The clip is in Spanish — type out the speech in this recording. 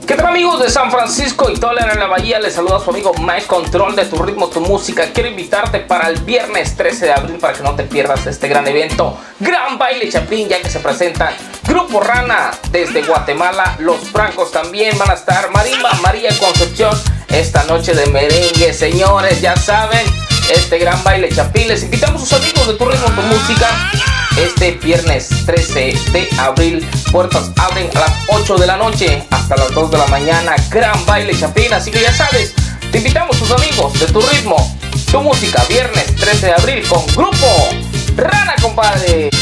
¿Qué tal, amigos de San Francisco y toda la Bahía? Les saluda a su amigo Mike Control de Tu Ritmo, Tu Música. Quiero invitarte para el viernes 13 de abril para que no te pierdas este gran evento, Gran Baile Chapín, ya que se presentan Grupo Rana desde Guatemala, Los Francos también van a estar, Marimba María Concepción, esta noche de merengue, señores, ya saben, este Gran Baile Chapín. Les invitamos a sus amigos de Tu Ritmo, Tu Música. Este viernes 13 de abril, puertas abren a las 8 de la noche hasta las 2 de la mañana, Gran Baile Chapín, así que ya sabes, te invitamos a tus amigos de Tu Ritmo, Tu Música, viernes 13 de abril con Grupo Rana, compadre.